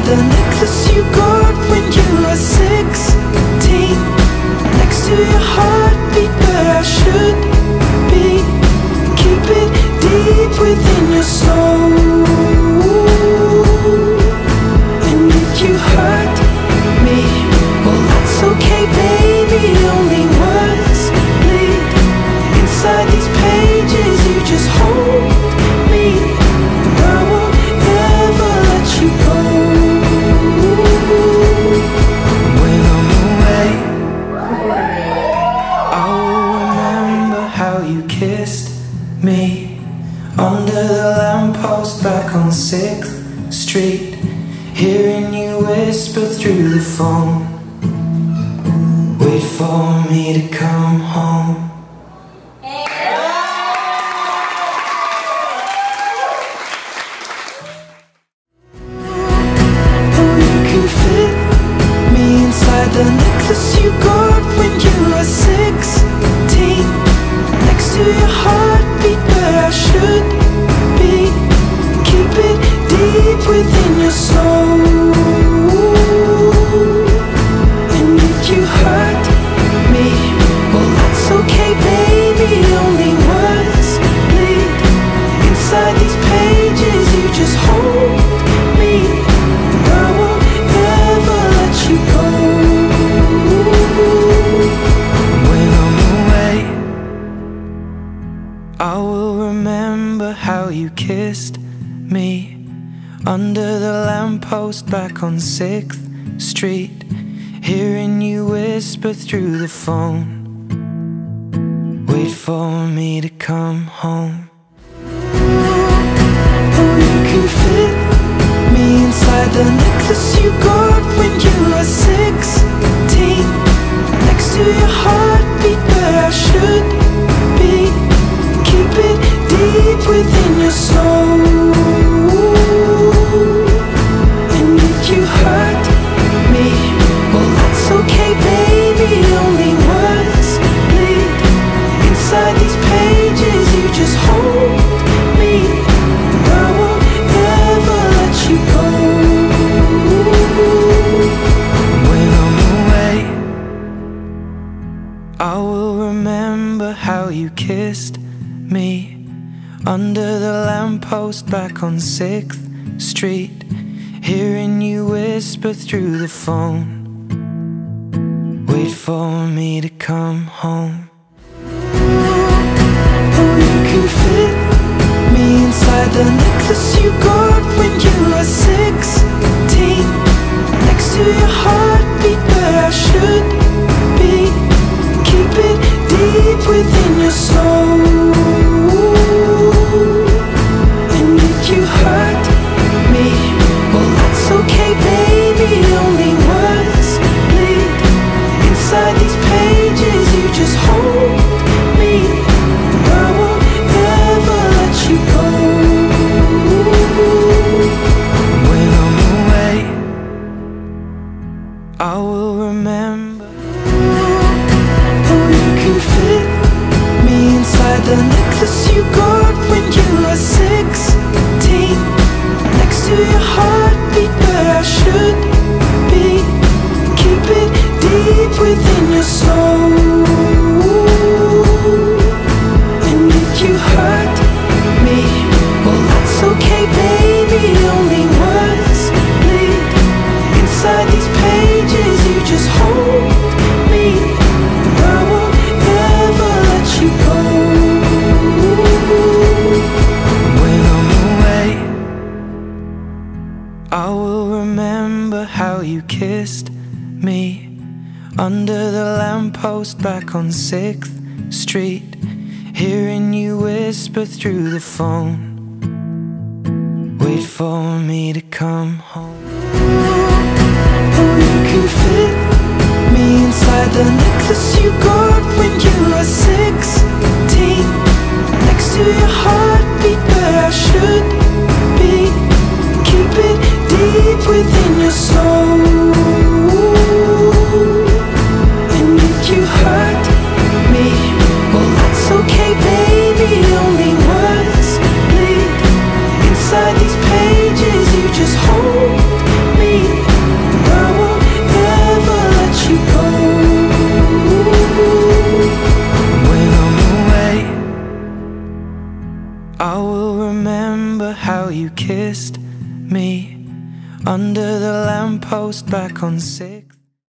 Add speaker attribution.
Speaker 1: the necklace you got when you were 16, next to your heartbeat where I should be. Keep it deep within your soul. And if you hurt me, well that's okay baby. Only words bleed inside these pages. You just hold me, I won't ever let you go. When I'm away, I will remember how you kissed me under the lamppost back on 6th Street, hearing you whisper through the phone, wait for me to come home. The necklace you got when you were 16, next to your heartbeat where I should be. Keep it deep within your soul. And if you hurt me, well that's okay baby. Only words bleed inside these pages. You just hold me, I won't ever let you go. I will remember how you kissed me under the lamppost back on 6th Street, hearing you whisper through the phone, wait for me to come home. Oh, you can fit me inside the necklace you got when you were 16, next to your heartbeat where I should be. Keep it deep within your soul. And if you hurt me, well that's okay baby. Only words bleed inside these pages. You just hold me, I won't ever let you go. When I'm away, I will remember how you kissed me under the lamppost back on 6th Street, hearing you whisper through the phone, wait for me to come home. Oh, you can fit me inside the necklace you got when you were 16, next to your heartbeat where I should be. Keep it deep within your soul. And if you hurt me, well that's okay baby. Only words bleed inside these pages. You just hold me, I won't ever let you go. When I'm away, I will remember. Oh, you can fit me inside the necklace you got when you were 16, next to your heartbeat where I should be. Keep it deep within your soul. And if you hurt me, well that's okay baby. Only words bleed inside these pages. You just hold me, I won't ever let you go. When I'm away, I will remember how you kissed me under the lamppost back on 6th Street, hearing you whisper through the phone, wait for me to come home. Oh, you can fit me inside the necklace you got when you were 16, next to your heartbeat where I should be. Keep it deep within your soul. And if you hurt me, well that's okay baby. Only words bleed inside these pages. You just hold me, I will remember how you kissed me under the lamppost back on 6th